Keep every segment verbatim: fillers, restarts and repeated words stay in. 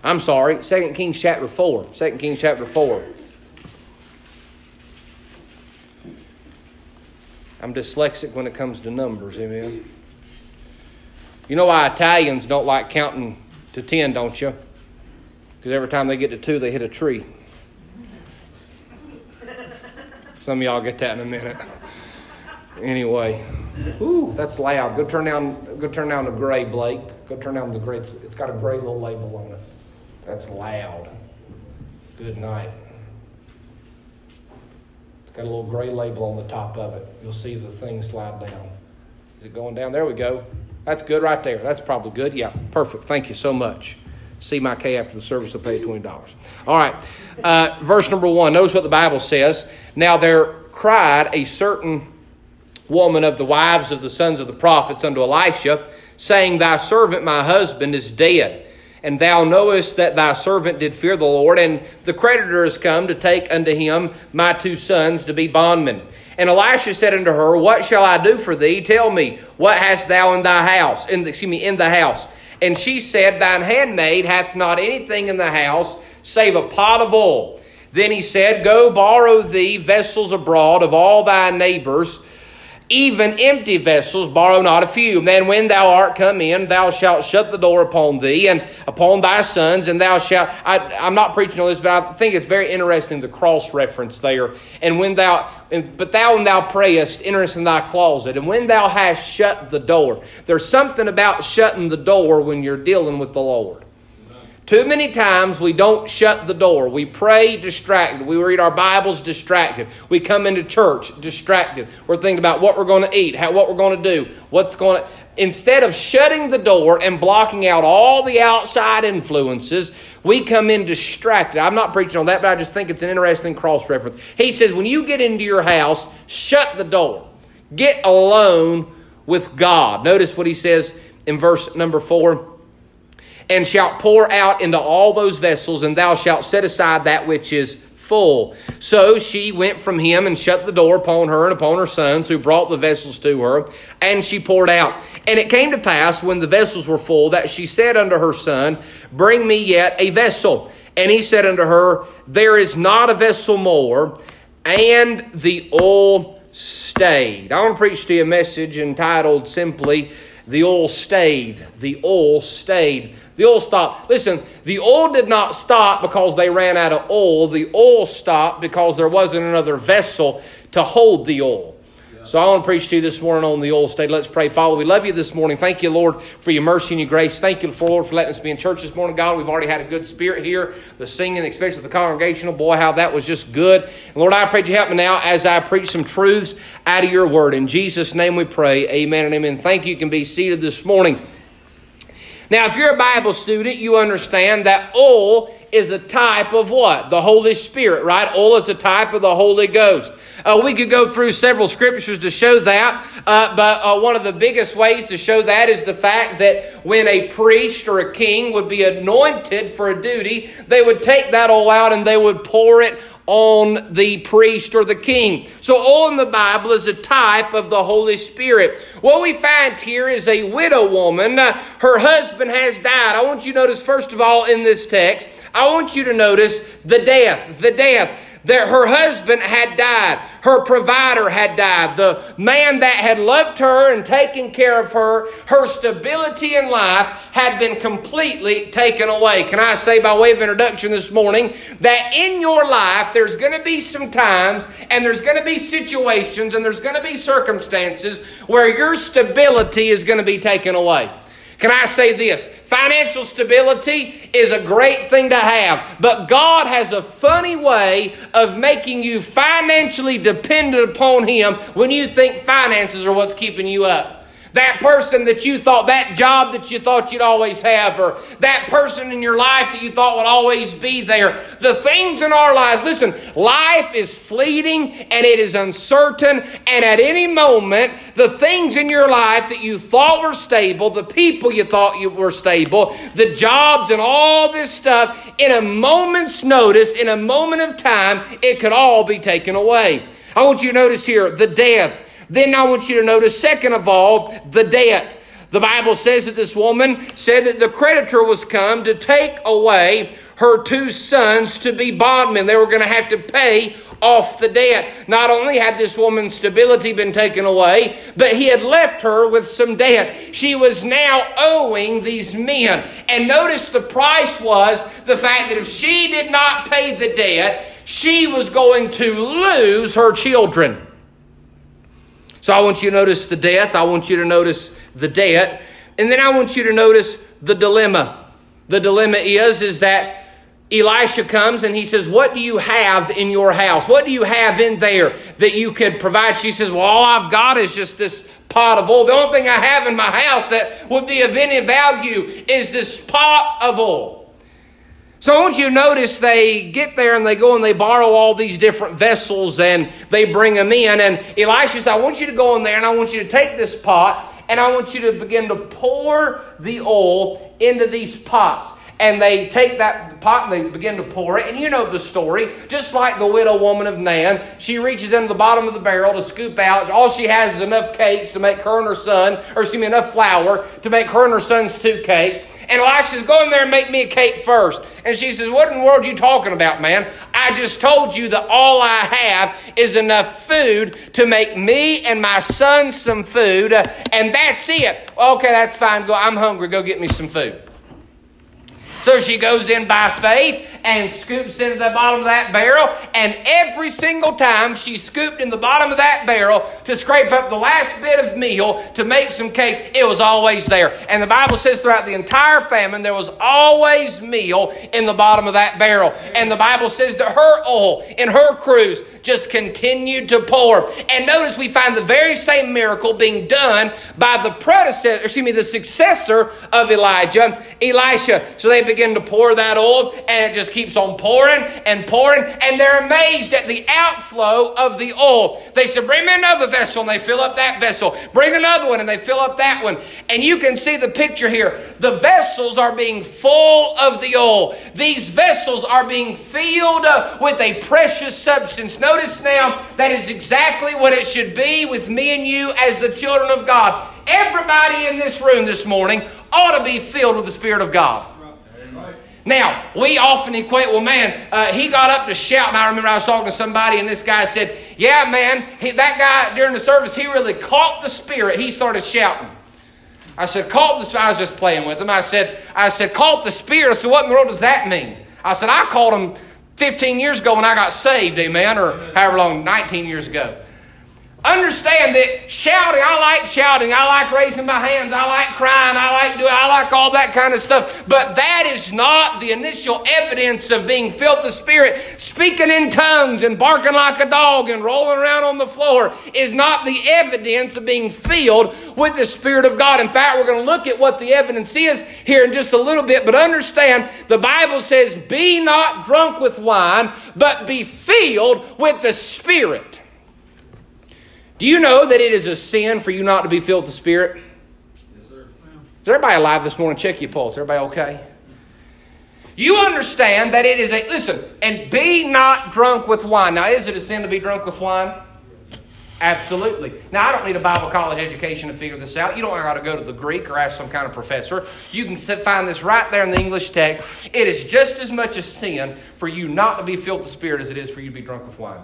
I'm sorry, Second Kings chapter four. Second Kings chapter four. I'm dyslexic when it comes to numbers, amen. You know why Italians don't like counting to ten, don't you? Because every time they get to two, they hit a tree. Some of y'all get that in a minute. Anyway, ooh, that's loud. Go turn down. Go turn down the gray, Blake. Go turn down the gray. It's, it's got a gray little label on it. That's loud. Good night. It's got a little gray label on the top of it. You'll see the thing slide down. Is it going down? There we go. That's good right there. That's probably good. Yeah, perfect. Thank you so much. See my K after the service. I'll pay you twenty dollars. All right. Uh, verse number one. Notice what the Bible says. Now there cried a certain woman of the wives of the sons of the prophets unto Elisha, saying, Thy servant, my husband, is dead. And thou knowest that thy servant did fear the Lord, and the creditor is come to take unto him my two sons to be bondmen. And Elisha said unto her, What shall I do for thee? Tell me, what hast thou in thy house? In the, excuse me, in the house. And she said, Thine handmaid hath not anything in the house, save a pot of oil. Then he said, Go borrow thee vessels abroad of all thy neighbors, even empty vessels, borrow not a few. Then when thou art come in, thou shalt shut the door upon thee and upon thy sons, and thou shalt... I, I'm not preaching on this, but I think it's very interesting, the cross reference there. And when thou... But thou, when thou prayest, enterest in thy closet, and when thou hast shut the door. There's something about shutting the door when you're dealing with the Lord. Too many times we don't shut the door. We pray distracted. We read our Bibles distracted. We come into church distracted. We're thinking about what we're going to eat, how, what we're going to do, what's going to... Instead of shutting the door and blocking out all the outside influences, we come in distracted. I'm not preaching on that, but I just think it's an interesting cross-reference. He says, when you get into your house, shut the door. Get alone with God. Notice what he says in verse number four. And shalt pour out into all those vessels, and thou shalt set aside that which is full. So she went from him and shut the door upon her and upon her sons, who brought the vessels to her, and she poured out. And it came to pass, when the vessels were full, that she said unto her son, Bring me yet a vessel. And he said unto her, There is not a vessel more. And the oil stayed. I want to preach to you a message entitled simply, The Oil Stayed. The oil stayed. The oil stopped. Listen, the oil did not stop because they ran out of oil. The oil stopped because there wasn't another vessel to hold the oil. Yeah. So I want to preach to you this morning on the oil stayed. Let's pray. Father, we love you this morning. Thank you, Lord, for your mercy and your grace. Thank you, for Lord, for letting us be in church this morning. God, we've already had a good spirit here. The singing, especially the congregational, boy, how that was just good. And Lord, I pray you help me now as I preach some truths out of your word. In Jesus' name we pray. Amen and amen. Thank you. You can be seated this morning. Now, if you're a Bible student, you understand that oil is a type of what? The Holy Spirit, right? Oil is a type of the Holy Ghost. Uh, we could go through several scriptures to show that, uh, but uh, one of the biggest ways to show that is the fact that when a priest or a king would be anointed for a duty, they would take that oil out and they would pour it on the priest or the king. So oil in the Bible is a type of the Holy Spirit. What we find here is a widow woman. Uh, her husband has died. I want you to notice, first of all, in this text, I want you to notice the death. The death. That her husband had died. Her provider had died. The man that had loved her and taken care of her, her stability in life had been completely taken away. Can I say by way of introduction this morning that in your life there's going to be some times and there's going to be situations and there's going to be circumstances where your stability is going to be taken away. Can I say this? Financial stability is a great thing to have, but God has a funny way of making you financially dependent upon Him when you think finances are what's keeping you up. That person that you thought, that job that you thought you'd always have, or that person in your life that you thought would always be there. The things in our lives, listen, life is fleeting and it is uncertain, and at any moment, the things in your life that you thought were stable, the people you thought you were stable, the jobs and all this stuff, in a moment's notice, in a moment of time, it could all be taken away. I want you to notice here the death. Then I want you to notice, second of all, the debt. The The Bible says that this woman said that the creditor was come to take away her two sons to be bondmen. They were going to have to pay off the debt. Not only had this woman's stability been taken away, but he had left her with some debt. She was now owing these men. And notice the price was the fact that if she did not pay the debt, she was going to lose her children. So I want you to notice the death. I want you to notice the debt. And then I want you to notice the dilemma. The dilemma is, is that Elisha comes and he says, what do you have in your house? What do you have in there that you could provide? She says, well, all I've got is just this pot of oil. The only thing I have in my house that would be of any value is this pot of oil. So I want you to notice they get there and they go and they borrow all these different vessels and they bring them in. And Elisha says, I want you to go in there and I want you to take this pot and I want you to begin to pour the oil into these pots. And they take that pot and they begin to pour it. And you know the story. Just like the widow woman of Nan, she reaches into the bottom of the barrel to scoop out. All she has is enough cakes to make her and her son, or excuse me, enough flour to make her and her son's two cakes. And Elisha's, go in there and make me a cake first. And she says, what in the world are you talking about, man? I just told you that all I have is enough food to make me and my son some food. Uh, and that's it. Okay, that's fine. Go. I'm hungry. Go get me some food. So she goes in by faith and scoops into the bottom of that barrel. And every single time she scooped in the bottom of that barrel to scrape up the last bit of meal to make some cakes, it was always there. And the Bible says throughout the entire famine, there was always meal in the bottom of that barrel. And the Bible says that her oil in her cruse just continued to pour. And notice we find the very same miracle being done by the predecessor, excuse me, the successor of Elijah, Elisha. So they begin to pour that oil, and it just keeps on pouring and pouring, and they're amazed at the outflow of the oil. They said, bring me another vessel, and they fill up that vessel. Bring another one, and they fill up that one. And you can see the picture here. The vessels are being full of the oil. These vessels are being filled uh, with a precious substance. Notice now, that is exactly what it should be with me and you as the children of God. Everybody in this room this morning ought to be filled with the Spirit of God. Now, we often equate, well, man, uh, he got up to shout. And I remember I was talking to somebody, and this guy said, yeah, man, he, that guy during the service, he really caught the Spirit. He started shouting. I said, caught the Spirit. I was just playing with him. I said, I said, caught the Spirit. I said, what in the world does that mean? I said, I caught him fifteen years ago when I got saved, amen, or however long, nineteen years ago. Understand that shouting, I like shouting, I like raising my hands, I like crying, I like doing, I like all that kind of stuff. But that is not the initial evidence of being filled with the Spirit. Speaking in tongues and barking like a dog and rolling around on the floor is not the evidence of being filled with the Spirit of God. In fact, we're going to look at what the evidence is here in just a little bit. But understand, the Bible says, be not drunk with wine, but be filled with the Spirit. Do you know that it is a sin for you not to be filled with the Spirit? Yes, sir. Is everybody alive this morning? Check your pulse. Everybody okay? You understand that it is a, listen, and be not drunk with wine. Now, is it a sin to be drunk with wine? Absolutely. Now, I don't need a Bible college education to figure this out. You don't got to go to the Greek or ask some kind of professor. You can find this right there in the English text. It is just as much a sin for you not to be filled with the Spirit as it is for you to be drunk with wine.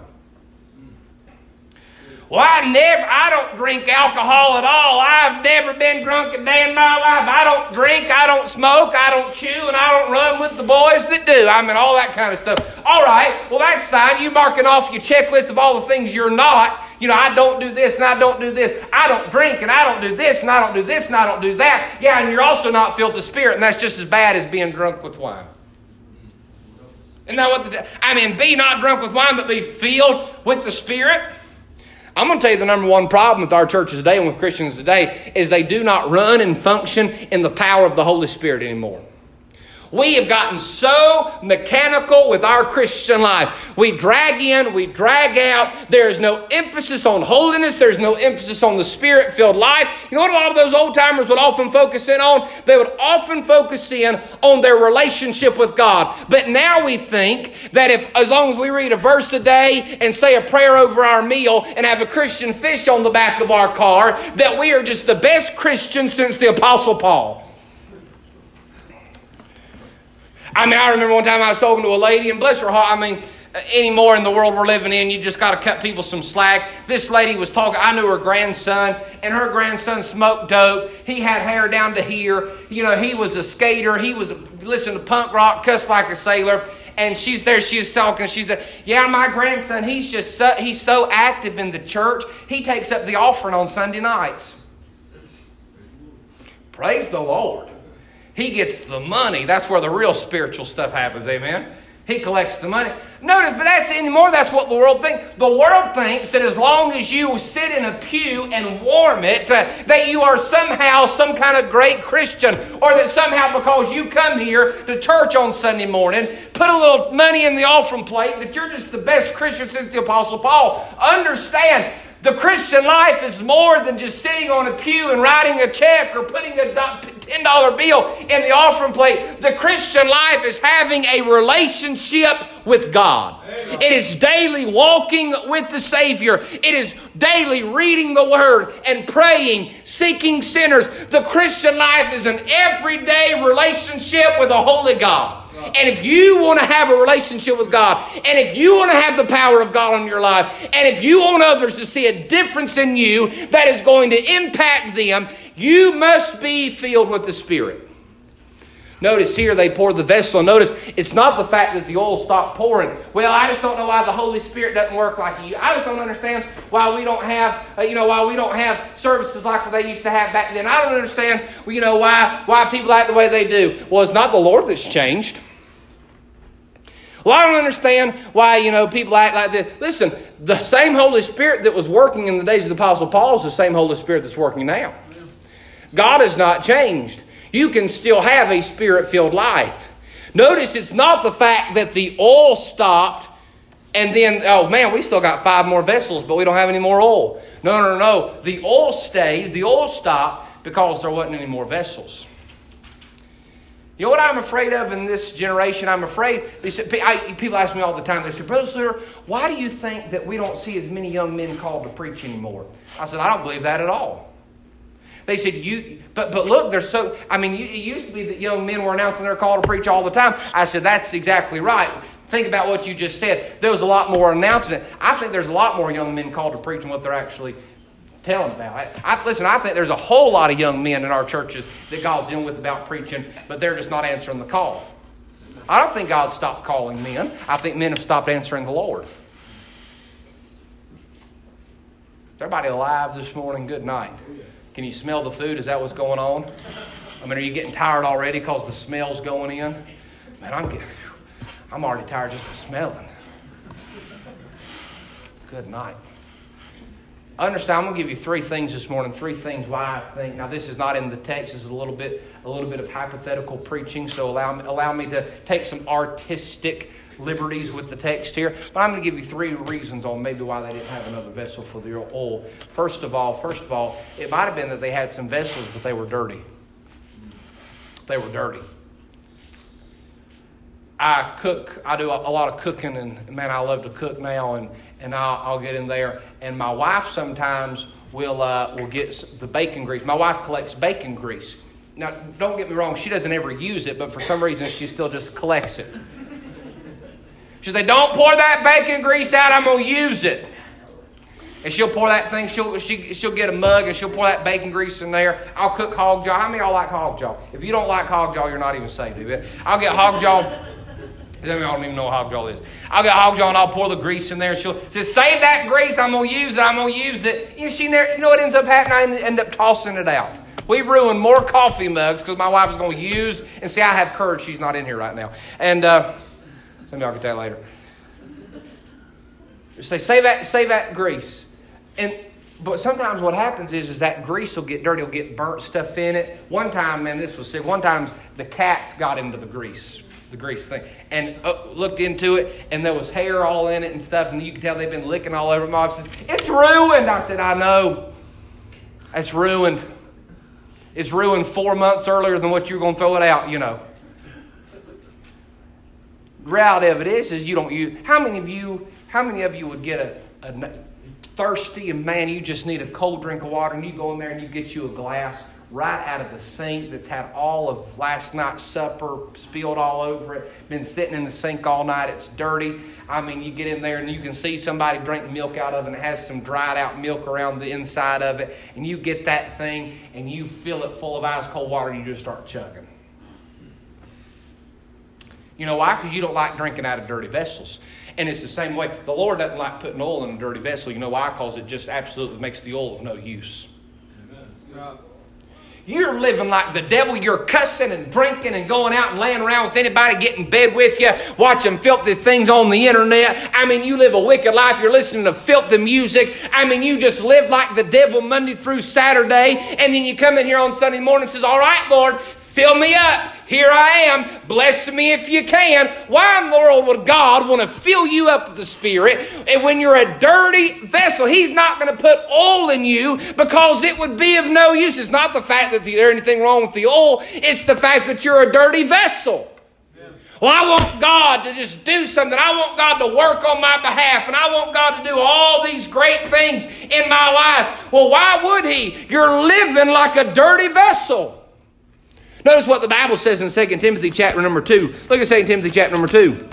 Well, I never, I don't drink alcohol at all. I've never been drunk a day in my life. I don't drink, I don't smoke, I don't chew, and I don't run with the boys that do. I mean, all that kind of stuff. All right, well, that's fine. You marking off your checklist of all the things you're not. You know, I don't do this and I don't do this. I don't drink and I don't do this and I don't do this and I don't do that. Yeah, and you're also not filled with the Spirit, and that's just as bad as being drunk with wine. Isn't that what the, I mean, be not drunk with wine, but be filled with the Spirit. I'm going to tell you the number one problem with our churches today and with Christians today is they do not run and function in the power of the Holy Spirit anymore. We have gotten so mechanical with our Christian life. We drag in, we drag out. There is no emphasis on holiness. There's no emphasis on the Spirit-filled life. You know what a lot of those old-timers would often focus in on? They would often focus in on their relationship with God. But now we think that if, as long as we read a verse a day and say a prayer over our meal and have a Christian fish on the back of our car, that we are just the best Christians since the Apostle Paul. I mean, I remember one time I was talking to a lady, and bless her heart, I mean, anymore in the world we're living in, you just got to cut people some slack. This lady was talking, I knew her grandson, and her grandson smoked dope. He had hair down to here. You know, he was a skater. He was listening to punk rock, cussed like a sailor. And she's there, she's talking, she said, yeah, my grandson, he's just so, he's so active in the church. He takes up the offering on Sunday nights. Praise the Lord. He gets the money. That's where the real spiritual stuff happens, amen? He collects the money. Notice, but that's anymore, that's what the world thinks. The world thinks that as long as you sit in a pew and warm it, uh, that you are somehow some kind of great Christian, or that somehow because you come here to church on Sunday morning, put a little money in the offering plate, that you're just the best Christian since the Apostle Paul. Understand, the Christian life is more than just sitting on a pew and writing a check or putting a ten dollar bill in the offering plate. The Christian life is having a relationship with God. Amen. It is daily walking with the Savior. It is daily reading the Word and praying, seeking sinners. The Christian life is an everyday relationship with a holy God. And if you want to have a relationship with God, and if you want to have the power of God in your life, and if you want others to see a difference in you that is going to impact them, you must be filled with the Spirit. Notice here they pour the vessel. And notice it's not the fact that the oil stopped pouring. Well, I just don't know why the Holy Spirit doesn't work like you. I just don't understand why we don't have, uh, you know, why we don't have services like they used to have back then. I don't understand, you know, why why people act the way they do. Well, it's not the Lord that's changed. Well, I don't understand why, you know, people act like this. Listen, the same Holy Spirit that was working in the days of the Apostle Paul is the same Holy Spirit that's working now. God has not changed. You can still have a Spirit-filled life. Notice it's not the fact that the oil stopped and then, oh man, we still got five more vessels, but we don't have any more oil. No, no, no. The oil stayed, the oil stopped because there wasn't any more vessels. You know what I'm afraid of in this generation? I'm afraid, they said, I, people ask me all the time, they say, Brother Sluter, why do you think that we don't see as many young men called to preach anymore? I said, I don't believe that at all. They said, "You, but but look, there's so, I mean, you, it used to be that young men were announcing their call to preach all the time." I said, that's exactly right. Think about what you just said. There was a lot more announcing it. I think there's a lot more young men called to preach than what they're actually telling about. I, I, listen, I think there's a whole lot of young men in our churches that God's dealing with about preaching, but they're just not answering the call. I don't think God stopped calling men. I think men have stopped answering the Lord. Is everybody alive this morning? Good night. Can you smell the food? Is that what's going on? I mean, are you getting tired already because the smell's going in? Man, I'm getting, I'm already tired just of smelling. Good night. Understand, I'm going to give you three things this morning. Three things why I think. Now, this is not in the text. This is a little bit, a little bit of hypothetical preaching. So allow me, allow me to take some artistic liberties with the text here. But I'm going to give you three reasons on maybe why they didn't have another vessel for the oil. First of all, first of all, it might have been that they had some vessels, but they were dirty. They were dirty. I cook, I do a, a lot of cooking, and man, I love to cook now, and, and I'll, I'll get in there. And my wife sometimes will, uh, will get the bacon grease. My wife collects bacon grease. Now, don't get me wrong, she doesn't ever use it, but for some reason she still just collects it. She said, don't pour that bacon grease out, I'm going to use it. And she'll pour that thing, she'll, she, she'll get a mug and she'll pour that bacon grease in there. I'll cook hog jaw. How many of y'all like hog jaw? If you don't like hog jaw, you're not even saved. I'll get hog jaw. Some of y'all don't even know what hog jaw is. I'll get hog jaw and I'll pour the grease in there. And she'll just save that grease, I'm going to use it, I'm going to use it. You know, she never, you know what ends up happening? I end up tossing it out. We've ruined more coffee mugs because my wife is going to use, and see, I have courage. She's not in here right now. And, uh, some of y'all get that later. Say, save that, save that grease. And But sometimes what happens is, is that grease will get dirty, will get burnt stuff in it. One time, man, this was sick. One time the cats got into the grease, the grease thing, and uh, looked into it, and there was hair all in it and stuff, and you could tell they've been licking all over. My wife said, "It's ruined." I said, "I know. It's ruined. It's ruined four months earlier than what you're going to throw it out, you know." The reality of it is, is you don't use. How many of you? How many of you would get a, a thirsty and man, you just need a cold drink of water, and you go in there and you get you a glass right out of the sink that's had all of last night's supper spilled all over it, been sitting in the sink all night, it's dirty. I mean, you get in there and you can see somebody drink milk out of it and it has some dried out milk around the inside of it, and you get that thing and you fill it full of ice cold water and you just start chugging. You know why? Because you don't like drinking out of dirty vessels. And it's the same way. The Lord doesn't like putting oil in a dirty vessel. You know why? Because it just absolutely makes the oil of no use. Amen. You're living like the devil. You're cussing and drinking and going out and laying around with anybody, getting in bed with you, watching filthy things on the internet. I mean, you live a wicked life. You're listening to filthy music. I mean, you just live like the devil Monday through Saturday. And then you come in here on Sunday morning and says, "All right, Lord, fill me up. Here I am. Bless me if you can." Why in the world would God want to fill you up with the Spirit? And when you're a dirty vessel, He's not going to put oil in you because it would be of no use. It's not the fact that there's anything wrong with the oil. It's the fact that you're a dirty vessel. Yeah. Well, I want God to just do something. I want God to work on my behalf. And I want God to do all these great things in my life. Well, why would He? You're living like a dirty vessel. Notice what the Bible says in Second Timothy chapter number two. Look at Second Timothy chapter number two.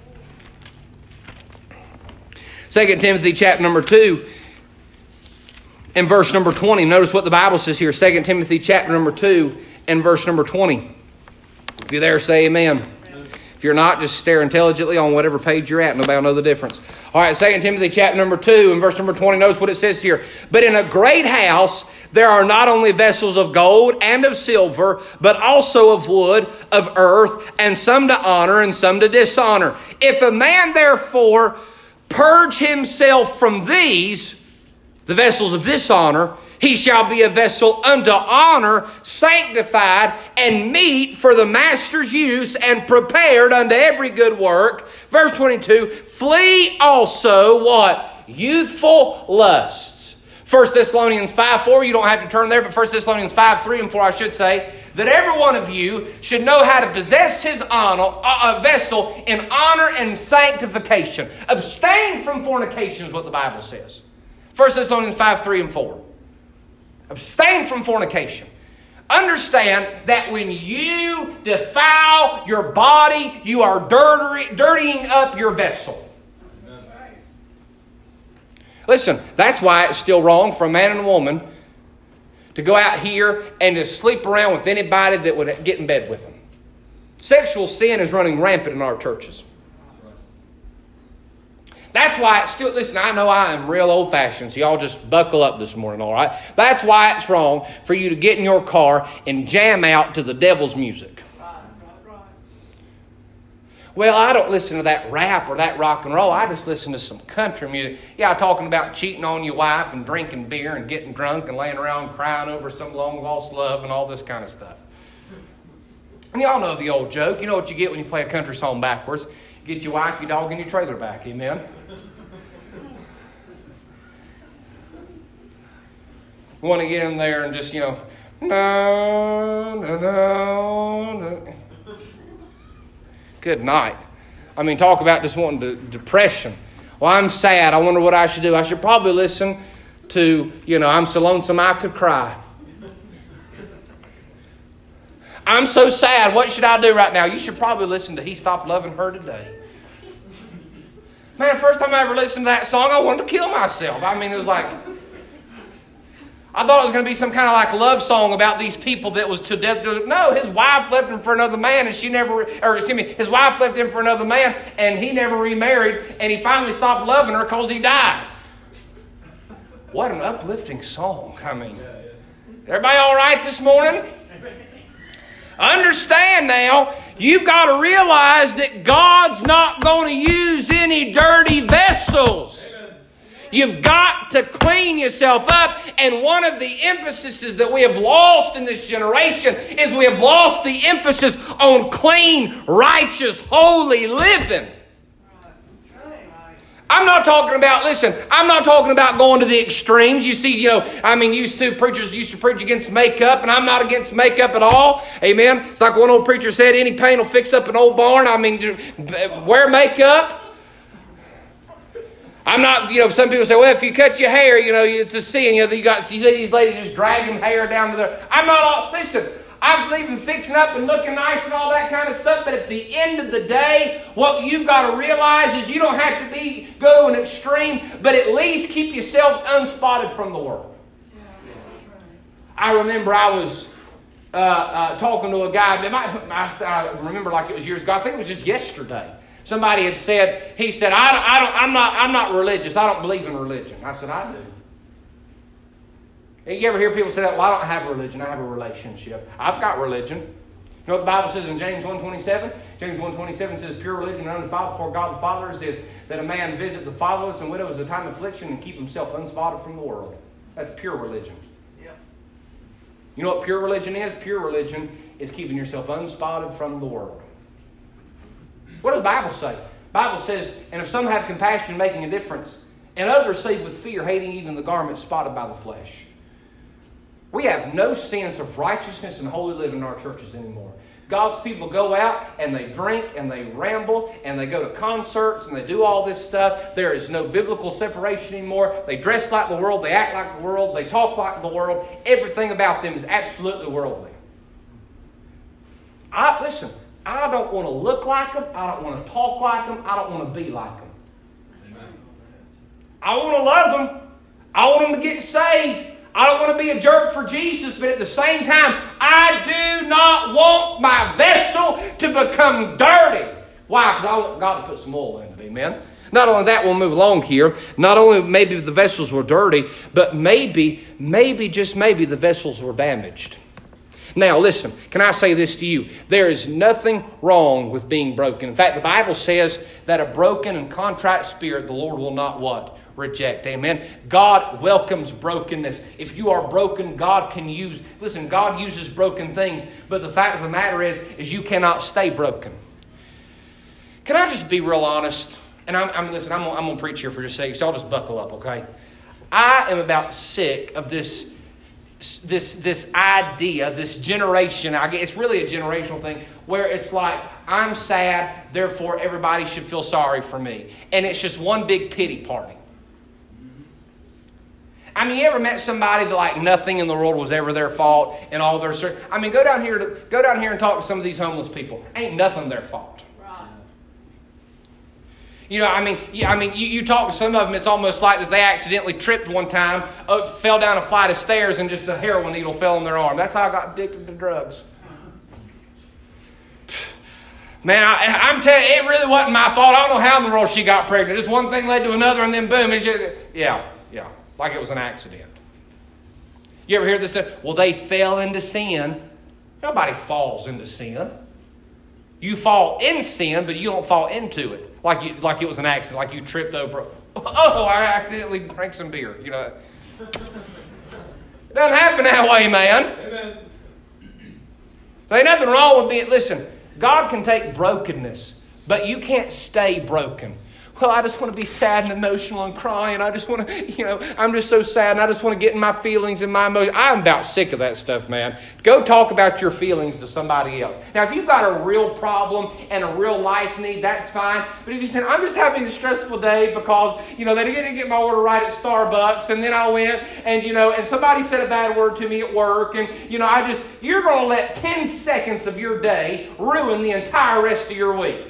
Second Timothy chapter number two and verse number twenty. Notice what the Bible says here. Second Timothy chapter number two and verse number twenty. If you're there, say amen. Amen. If you're not, just stare intelligently on whatever page you're at. Nobody will know the difference. All right, Second Timothy chapter number two and verse number twenty. Notice what it says here. "But in a great house there are not only vessels of gold and of silver, but also of wood, of earth, and some to honor and some to dishonor. If a man therefore purge himself from these, the vessels of dishonor, he shall be a vessel unto honor, sanctified and meet for the master's use, and prepared unto every good work." Verse twenty-two, "Flee also," what? "Youthful lusts." First Thessalonians five four, you don't have to turn there, but First Thessalonians five three and four, I should say, "That every one of you should know how to possess his honor, a vessel in honor and sanctification." Abstain from fornication is what the Bible says. First Thessalonians five three and four. Abstain from fornication. Understand that when you defile your body, you are dirty, dirtying up your vessel. Listen, that's why it's still wrong for a man and a woman to go out here and to sleep around with anybody that would get in bed with them. Sexual sin is running rampant in our churches. That's why it's still, listen, I know I am real old-fashioned, so y'all just buckle up this morning, all right? That's why it's wrong for you to get in your car and jam out to the devil's music. Well, I don't listen to that rap or that rock and roll. I just listen to some country music. Yeah, talking about cheating on your wife and drinking beer and getting drunk and laying around crying over some long-lost love and all this kind of stuff. And y'all know the old joke. You know what you get when you play a country song backwards. You get your wife, your dog, and your trailer back. Amen? You want to get in there and just, you know, no, no, no, no. Good night. I mean, talk about just wanting to, depression. Well, I'm sad. I wonder what I should do. I should probably listen to, you know, "I'm so lonesome I could cry." I'm so sad. What should I do right now? You should probably listen to "He Stopped Loving Her Today." Man, first time I ever listened to that song, I wanted to kill myself. I mean, it was like, I thought it was going to be some kind of like love song about these people that was to death. No, his wife left him for another man, and she never, or excuse me, his wife left him for another man, and he never remarried, and he finally stopped loving her because he died. What an uplifting song. I mean, everybody all right this morning? Understand now, you've got to realize that God's not going to use any dirty vessels. You've got to clean yourself up. And one of the emphases that we have lost in this generation is we have lost the emphasis on clean, righteous, holy living. I'm not talking about, listen, I'm not talking about going to the extremes. You see, you know, I mean, used to, preachers used to preach against makeup, and I'm not against makeup at all. Amen. It's like one old preacher said, any pain will fix up an old barn. I mean, wear makeup. I'm not, you know, some people say, well, if you cut your hair, you know, it's a sin. You know, you got, you see these ladies just dragging hair down to their, I'm not all, listen, I believe in fixing up and looking nice and all that kind of stuff. But at the end of the day, what you've got to realize is you don't have to be go to an extreme, but at least keep yourself unspotted from the world. I remember I was uh, uh, talking to a guy. It might, I, I remember like it was years ago. I think it was just yesterday. Somebody had said, he said, I don't, I don't, I'm not, I'm not religious. I don't believe in religion. I said, I do. You ever hear people say that? Well, I don't have a religion. I have a relationship. I've got religion. You know what the Bible says in James one twenty-seven? James one twenty-seven says, pure religion and undefiled before God the Father is that a man visit the fatherless and widows at the time of affliction and keep himself unspotted from the world. That's pure religion. Yeah. You know what pure religion is? Pure religion is keeping yourself unspotted from the world. What does the Bible say? The Bible says, and if some have compassion, making a difference, and others save with fear, hating even the garment spotted by the flesh. We have no sense of righteousness and holy living in our churches anymore. God's people go out and they drink and they ramble and they go to concerts and they do all this stuff. There is no biblical separation anymore. They dress like the world. They act like the world. They talk like the world. Everything about them is absolutely worldly. I, listen, I don't want to look like them. I don't want to talk like them. I don't want to be like them. Amen. I want to love them. I want them to get saved. I don't want to be a jerk for Jesus, but at the same time, I do not want my vessel to become dirty. Why? Because I want God to put some oil in it. Amen? Not only that, we'll move along here. Not only maybe the vessels were dirty, but maybe, maybe, just maybe the vessels were damaged. Now, listen, can I say this to you? There is nothing wrong with being broken. In fact, the Bible says that a broken and contrite spirit, the Lord will not what? Reject. Amen. God welcomes brokenness. If you are broken, God can use, listen, God uses broken things, but the fact of the matter is, is you cannot stay broken. Can I just be real honest? And I'm, I'm listen, I'm, I'm going to preach here for just a second, so I'll just buckle up, okay? I am about sick of this this this idea, this generation. I guess it's really a generational thing where it's like, I'm sad, therefore everybody should feel sorry for me. And it's just one big pity party. I mean, you ever met somebody that like nothing in the world was ever their fault and all their... I mean, go down here to go down here and talk to some of these homeless people. Ain't nothing their fault. Right. You know, I mean, yeah, I mean, you, you talk to some of them, it's almost like that they accidentally tripped one time, uh, fell down a flight of stairs, and just a heroin needle fell in their arm. That's how I got addicted to drugs. Man, I, I'm telling you, it really wasn't my fault. I don't know how in the world she got pregnant. Just one thing led to another, and then boom, it's just, yeah, yeah. Like it was an accident. You ever hear this? Well, they fell into sin. Nobody falls into sin. You fall in sin, but you don't fall into it. Like you, like it was an accident, like you tripped over. Oh, I accidentally drank some beer. You know, it doesn't happen that way, man. Amen. There ain't nothing wrong with being. Listen, God can take brokenness, but you can't stay broken. Well, I just want to be sad and emotional and cry, and I just want to, you know, I'm just so sad, and I just want to get in my feelings and my emotions. I'm about sick of that stuff, man. Go talk about your feelings to somebody else. Now, if you've got a real problem and a real life need, that's fine. But if you say, I'm just having a stressful day because, you know, they didn't get my order right at Starbucks, and then I went, and, you know, and somebody said a bad word to me at work, and, you know, I just, you're going to let ten seconds of your day ruin the entire rest of your week.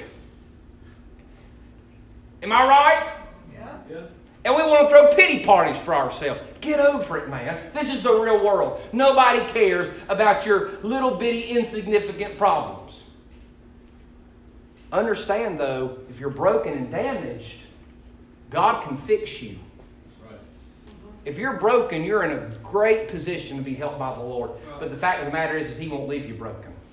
Am I right? Yeah. Yeah. And we want to throw pity parties for ourselves. Get over it, man. This is the real world. Nobody cares about your little bitty insignificant problems. Understand, though, if you're broken and damaged, God can fix you. That's right. If you're broken, you're in a great position to be helped by the Lord. Right. But the fact of the matter is, is He won't leave you broken.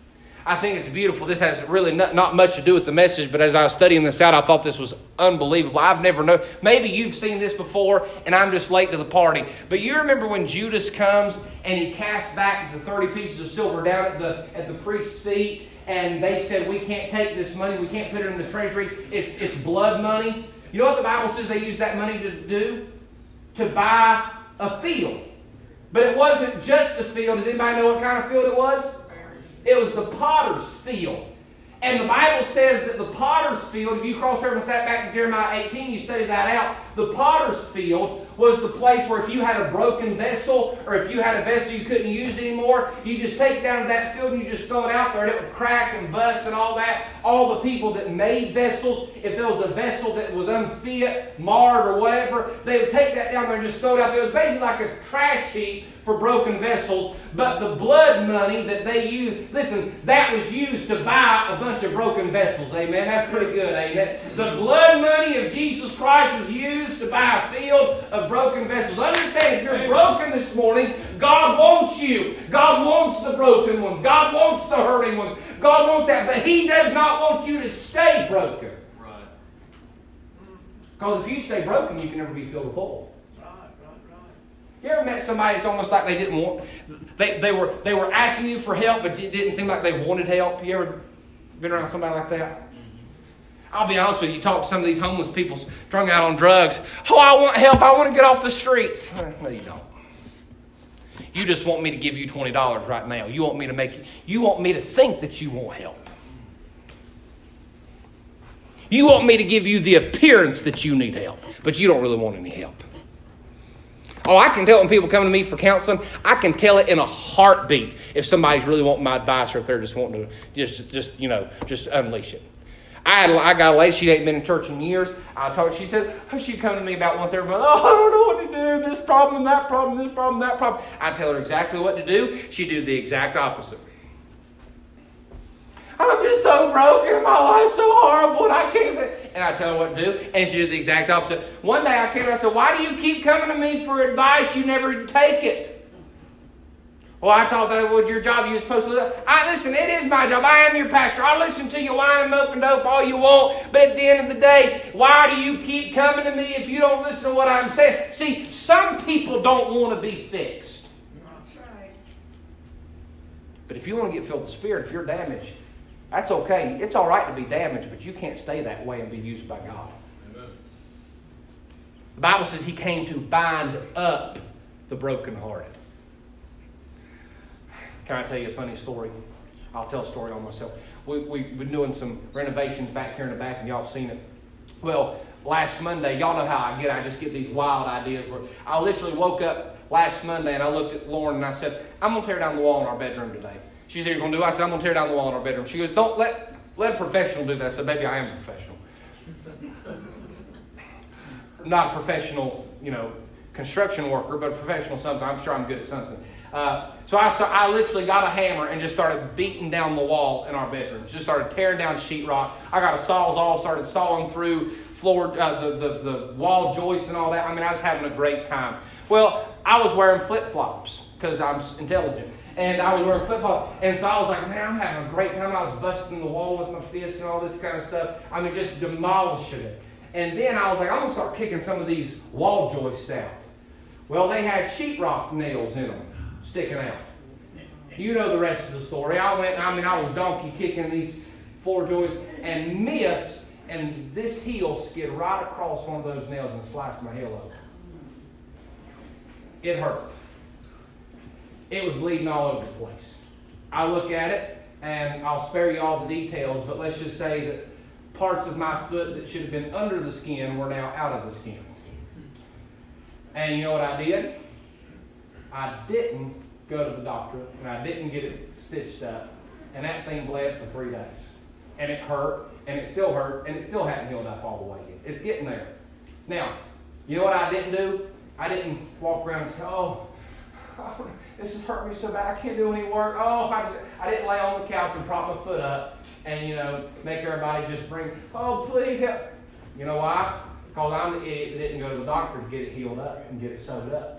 I think it's beautiful. This has really not, not much to do with the message, but as I was studying this out, I thought this was unbelievable. I've never known. Maybe you've seen this before, and I'm just late to the party. But you remember when Judas comes and he casts back the thirty pieces of silver down at the at the priest's feet, and they said, we can't take this money. We can't put it in the treasury. It's, it's blood money. You know what the Bible says they used that money to do? To buy a field. But it wasn't just a field. Does anybody know what kind of field it was? It was the potter's field. And the Bible says that the potter's field, if you cross-reference that back to Jeremiah eighteen, you study that out, the potter's field was the place where if you had a broken vessel or if you had a vessel you couldn't use anymore, you just take it down to that field and you just throw it out there and it would crack and bust and all that. All the people that made vessels, if there was a vessel that was unfit, marred or whatever, they would take that down there and just throw it out there. It was basically like a trash heap for broken vessels, but the blood money that they used, listen, that was used to buy a bunch of broken vessels. Amen. That's pretty good, ain't it? The blood money of Jesus Christ was used to buy a field of broken vessels. Understand, if you're broken this morning, God wants you. God wants the broken ones. God wants the hurting ones. God wants that, but He does not want you to stay broken. Right. Because if you stay broken, you can never be filled with full. You ever met somebody that's almost like they didn't want, they, they were they were asking you for help, but it didn't seem like they wanted help? You ever been around somebody like that? I'll be honest with you, you talk to some of these homeless people strung out on drugs. Oh, I want help. I want to get off the streets. No, you don't. You just want me to give you twenty dollars right now. You want me to make, you want me to think that you want help. You want me to give you the appearance that you need help, but you don't really want any help. Oh, I can tell when people come to me for counseling, I can tell it in a heartbeat if somebody's really wanting my advice or if they're just wanting to just, just you know, just unleash it. I had, I got a lady, she ain't been in church in years. I told her, she said, oh, she'd come to me about once every month. Oh, I don't know what to do. This problem, that problem, this problem, that problem. I tell her exactly what to do. She do the exact opposite. I'm just so broken. My life's so horrible and I can't say. And I tell her what to do, and she did the exact opposite. One day I came and I said, why do you keep coming to me for advice? You never take it. Well, I thought that was your job. You were supposed to. I listen, it is my job. I am your pastor. I'll listen to you whine and mope and dope all you want. But at the end of the day, why do you keep coming to me if you don't listen to what I'm saying? See, some people don't want to be fixed. That's right. But if you want to get filled with the Spirit, if you're damaged, that's okay. It's all right to be damaged, but you can't stay that way and be used by God. Amen. The Bible says He came to bind up the brokenhearted. Can I tell you a funny story? I'll tell a story on myself. We, we've been doing some renovations back here in the back, and y'all have seen it. Well, last Monday, y'all know how I get. I just get these wild ideas. Where I literally woke up last Monday, and I looked at Lauren, and I said, I'm going to tear down the wall in our bedroom today. She said, you're going to do it? I said, I'm going to tear down the wall in our bedroom. She goes, don't let, let a professional do that. I said, baby, I am a professional. I'm not a professional, you know, construction worker, but a professional something. I'm sure I'm good at something. Uh, so I, so I literally got a hammer and just started beating down the wall in our bedroom. Just started tearing down sheetrock. I got a sawzall, started sawing through floor, uh, the, the, the wall joists and all that. I mean, I was having a great time. Well, I was wearing flip-flops because I'm intelligent. And I was wearing flip-flops. And so I was like, man, I'm having a great time. I was busting the wall with my fists and all this kind of stuff. I mean, just demolishing it. And then I was like, I'm going to start kicking some of these wall joists out. Well, they had sheetrock nails in them sticking out. You know the rest of the story. I went, I mean, I was donkey kicking these floor joists and missed, and this heel skid right across one of those nails and sliced my heel open. It hurt. It was bleeding all over the place. I look at it, and I'll spare you all the details, but let's just say that parts of my foot that should have been under the skin were now out of the skin. And you know what I did? I didn't go to the doctor, and I didn't get it stitched up, and that thing bled for three days. And it hurt, and it still hurt, and it still hadn't healed up all the way yet. It's getting there. Now, you know what I didn't do? I didn't walk around and say, oh, oh this is hurting me so bad, I can't do any work. Oh, I, just, I didn't lay on the couch and prop my foot up and, you know, make everybody just bring, oh, please help. You know why? Because I'm the idiot that didn't go to the doctor to get it healed up and get it sewed up.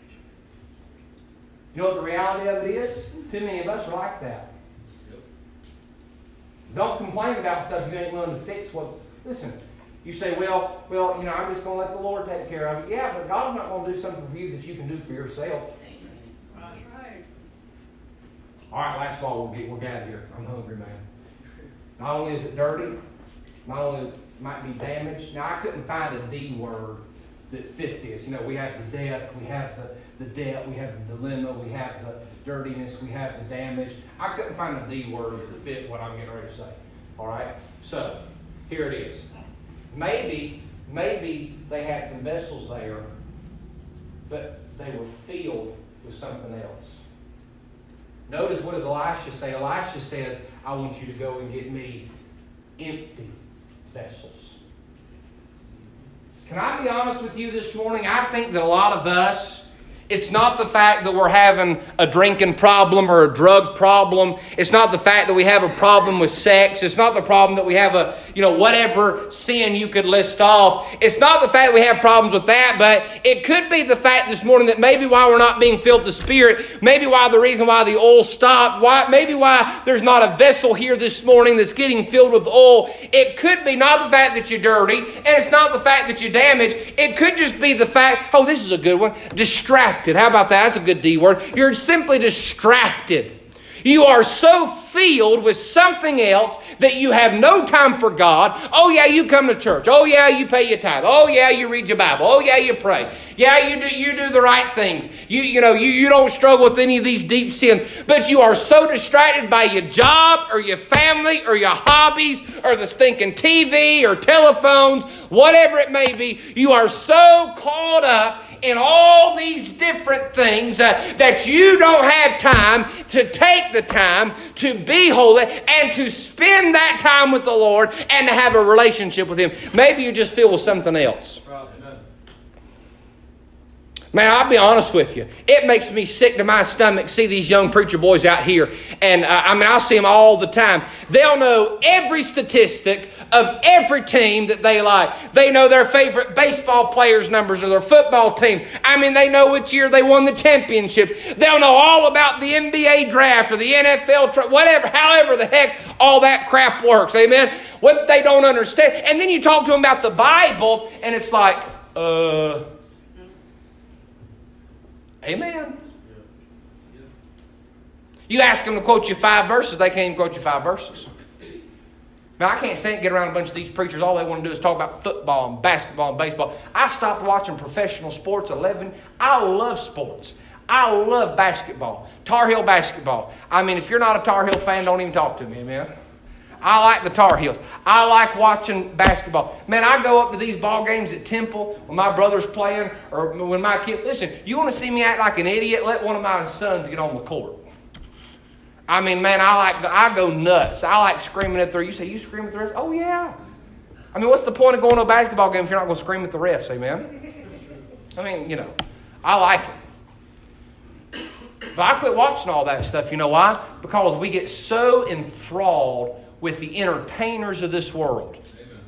You know what the reality of it is? Too many of us are like that. Don't complain about stuff you ain't willing to fix. What? Listen, you say, well, well, you know, I'm just going to let the Lord take care of it. Yeah, but God's not going to do something for you that you can do for yourself. Right. All right, last of all, we'll get, we'll get out of here. I'm hungry, man. Not only is it dirty, not only it might be damaged. Now, I couldn't find a D word that fit this. You know, we have the death, we have the, the debt, we have the dilemma, we have the dirtiness, we have the damage. I couldn't find a D word that fit what I'm getting ready to say. All right? So, here it is. Maybe, maybe they had some vessels there, but they were filled with something else. Notice what does Elisha say? Elisha says, I want you to go and get me empty vessels. Can I be honest with you this morning? I think that a lot of us, it's not the fact that we're having a drinking problem or a drug problem. It's not the fact that we have a problem with sex. It's not the problem that we have a, you know, whatever sin you could list off. It's not the fact that we have problems with that, but it could be the fact this morning that maybe why we're not being filled with the Spirit, maybe why the reason why the oil stopped, why, maybe why there's not a vessel here this morning that's getting filled with oil. It could be not the fact that you're dirty, and it's not the fact that you're damaged. It could just be the fact, oh, this is a good one, distracted. How about that? That's a good D word. You're simply distracted. You are so filled with something else that you have no time for God. Oh, yeah, you come to church. Oh, yeah, you pay your tithe. Oh, yeah, you read your Bible. Oh, yeah, you pray. Yeah, you do, you do the right things. You, you know, you, you don't struggle with any of these deep sins. But you are so distracted by your job or your family or your hobbies or the stinking T V or telephones, whatever it may be. You are so caught up in all these different things uh, that you don't have time to take the time to be holy and to spend that time with the Lord and to have a relationship with Him. Maybe you just feel with something else. Man, I'll be honest with you. It makes me sick to my stomach to see these young preacher boys out here. And uh, I mean, I'll see them all the time. They'll know every statistic of every team that they like. They know their favorite baseball players' numbers or their football team. I mean, they know which year they won the championship. They'll know all about the N B A draft or the N F L, tra- whatever, however the heck all that crap works. Amen? What they don't understand. And then you talk to them about the Bible, and it's like, uh... Amen. You ask them to quote you five verses, they can't even quote you five verses. Now, I can't stand get around a bunch of these preachers. All they want to do is talk about football and basketball and baseball. I stopped watching professional sports at eleven. I love sports. I love basketball. Tar Heel basketball. I mean, if you're not a Tar Heel fan, don't even talk to me, amen. I like the Tar Heels. I like watching basketball. Man, I go up to these ball games at Temple when my brother's playing or when my kid... Listen, you want to see me act like an idiot? Let one of my sons get on the court. I mean, man, I like I go nuts. I like screaming at the... You say, you scream at the refs? Oh, yeah. I mean, what's the point of going to a basketball game if you're not going to scream at the refs, amen? I mean, you know, I like it. But I quit watching all that stuff. You know why? Because we get so enthralled with the entertainers of this world. Amen.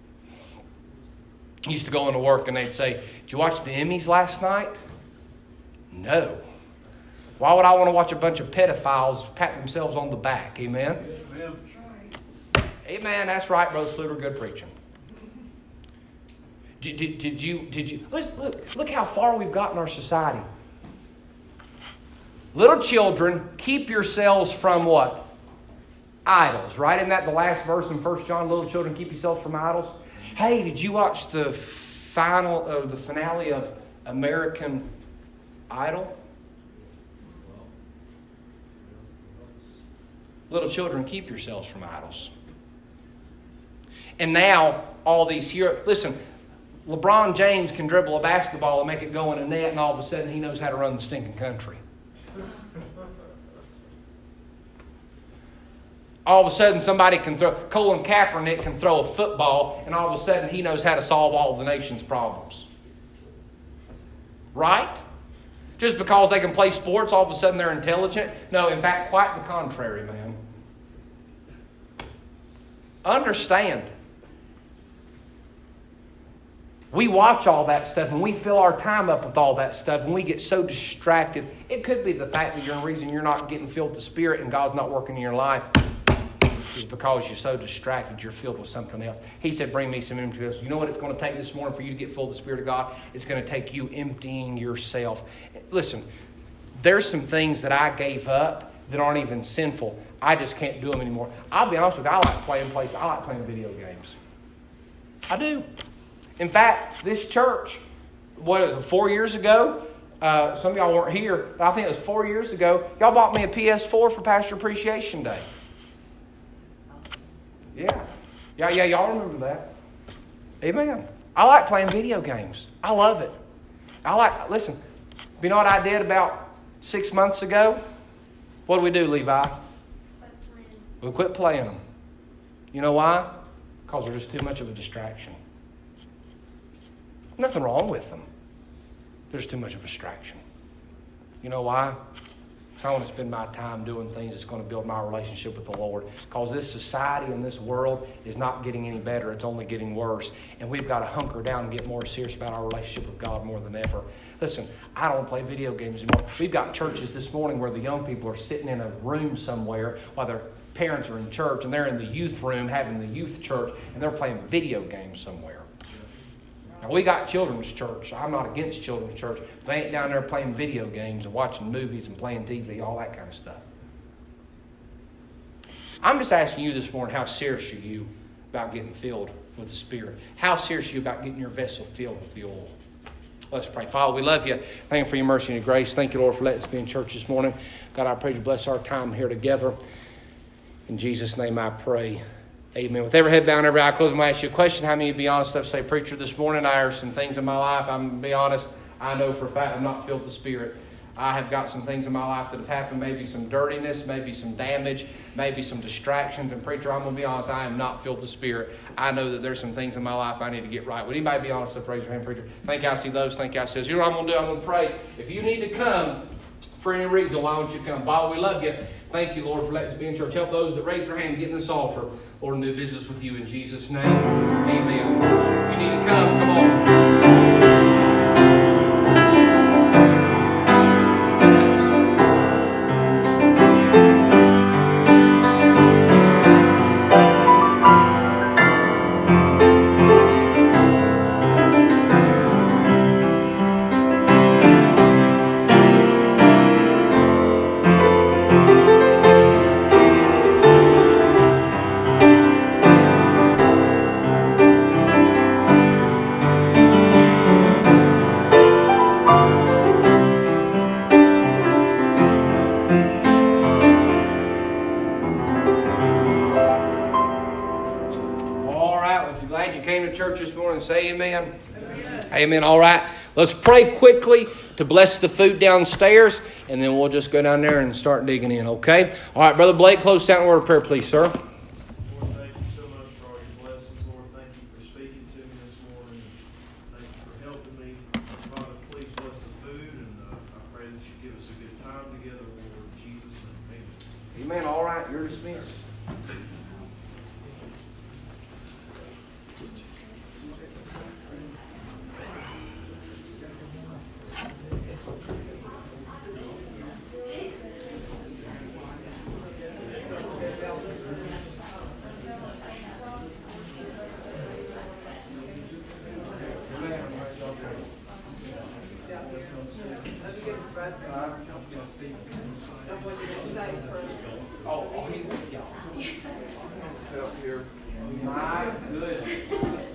I used to go into work and they'd say, did you watch the Emmys last night? No. Why would I want to watch a bunch of pedophiles pat themselves on the back? Amen? Amen. Amen. That's right, Brother Sluter. Good preaching. Did, did, did you... Did you look, look, look how far we've got in our society. Little children, keep yourselves from what? Idols, right? Isn't that the last verse in First John? Little children, keep yourselves from idols. Hey, did you watch the final, or uh, the finale of American Idol? Little children, keep yourselves from idols. And now, all these here, listen, LeBron James can dribble a basketball and make it go in a net, and all of a sudden he knows how to run the stinking country. All of a sudden somebody can throw, Colin Kaepernick can throw a football, and all of a sudden he knows how to solve all of the nation's problems. Right? Just because they can play sports, all of a sudden they're intelligent? No, in fact, quite the contrary, man. Understand. We watch all that stuff and we fill our time up with all that stuff and we get so distracted. It could be the fact that you're the reason you're not getting filled with the Spirit and God's not working in your life. is because you're so distracted, you're filled with something else. He said, bring me some empty vessels. You know what it's going to take this morning for you to get full of the Spirit of God? It's going to take you emptying yourself. Listen, there's some things that I gave up that aren't even sinful. I just can't do them anymore. I'll be honest with you, I like playing places. I like playing video games. I do. In fact, this church, what was it, four years ago? Uh, some of y'all weren't here, but I think it was four years ago. Y'all bought me a P S four for Pastor Appreciation Day. Yeah. Yeah, yeah, y'all remember that. Amen. I like playing video games. I love it. I like, listen, you know what I did about six months ago? What did we do, Levi? Quit playing. We quit playing them. You know why? Because they're just too much of a distraction. Nothing wrong with them. They're just too much of a distraction. You know why? Because I want to spend my time doing things that's going to build my relationship with the Lord. Because this society and this world is not getting any better. It's only getting worse. And we've got to hunker down and get more serious about our relationship with God more than ever. Listen, I don't play video games anymore. We've got churches this morning where the young people are sitting in a room somewhere while their parents are in church, and they're in the youth room having the youth church, and they're playing video games somewhere. Now, we got children's church. I'm not against children's church. They ain't down there playing video games and watching movies and playing T V, all that kind of stuff. I'm just asking you this morning, how serious are you about getting filled with the Spirit? How serious are you about getting your vessel filled with the oil? Let's pray. Father, we love you. Thank you for your mercy and your grace. Thank you, Lord, for letting us be in church this morning. God, I pray you bless our time here together. In Jesus' name I pray. Amen. With every head bowed and every eye closed, I'm going to ask you a question. How many of you be honest enough to say, preacher, this morning I have some things in my life. I'm going to be honest. I know for a fact I'm not filled with the Spirit. I have got some things in my life that have happened, maybe some dirtiness, maybe some damage, maybe some distractions. And preacher, I'm going to be honest, I am not filled with the Spirit. I know that there's some things in my life I need to get right. Would anybody be honest to praise your hand, preacher? Thank you, I see those. Thank you, I see those. You know what I'm going to do? I'm going to pray. If you need to come for any reason, why don't you come? Father, we love you. Thank you, Lord, for letting us be in church. Help those that raise their hand and get in this altar, Lord, and do business with you in Jesus' name. Amen. If you need to come, come on. Say amen. Amen. Amen. All right. Let's pray quickly to bless the food downstairs, and then we'll just go down there and start digging in, okay? All right, Brother Blake, close down a word of prayer, please, sir. Lord, thank you so much for all your blessings. Lord, thank you for speaking to me this morning. Thank you for helping me. Father, please bless the food, and uh, I pray that you give us a good time together, Lord. In Jesus' name, amen. Amen. All right. You're dismissed. Oh, oh, he with y'all. Up here. My goodness.